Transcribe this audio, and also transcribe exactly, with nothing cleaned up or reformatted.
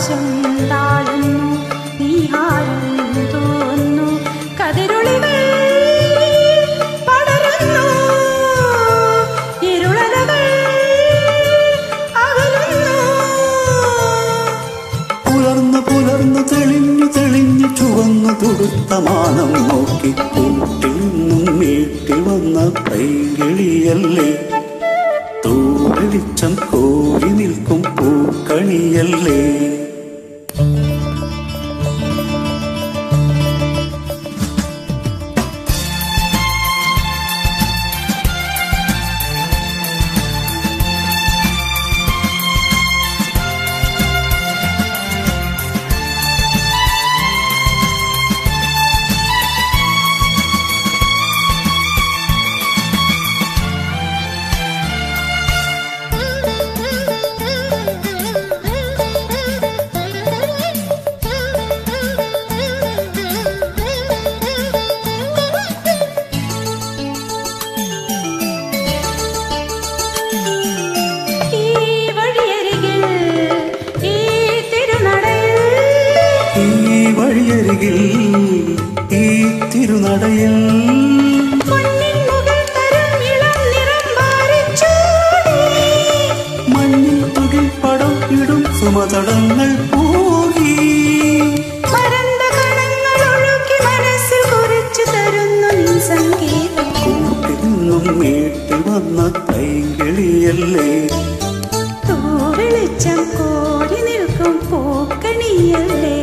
ആകാശം താഴുന്നു, നീഹാരം തോന്നു, കതിരൊളികൾ പടരുന്നു, ഇരുളലകൾ അകലുന്നു. പുലർന്നു പുലർന്നു തെളിഞ്ഞു തെളിഞ്ഞു ചുവന്നു തുടുത്ത മാനം നോക്കി കൂട്ടിൽ നിന്നും നീട്ടി വന്ന പൈകിളിയല്ലേ, തൂവെളിച്ചം കോരി നിൽക്കും പൂക്കണിയല്ലേ. വഴിയരികിൽ ഈ തിരുനടയിൽ മഞ്ഞിൽ തുകിൽ പടം ഇടും സുമതടങ്ങൾ പോകി, കൂട്ടിൽ നിന്നും വീട്ടിൽ വന്ന കൈകിളിയല്ലേ, തൂവെളിച്ചം കോരി നിൽക്കും പൂക്കണിയല്ലേ.